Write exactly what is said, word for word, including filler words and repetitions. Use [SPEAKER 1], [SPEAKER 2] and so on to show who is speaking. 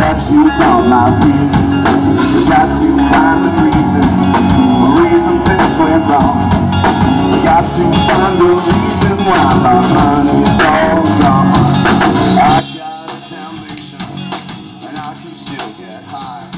[SPEAKER 1] left shoes on my feet. Got to find the reason, the reason things went wrong. Got to find the reason why my money's all gone. I got a damnation, and I can still get high.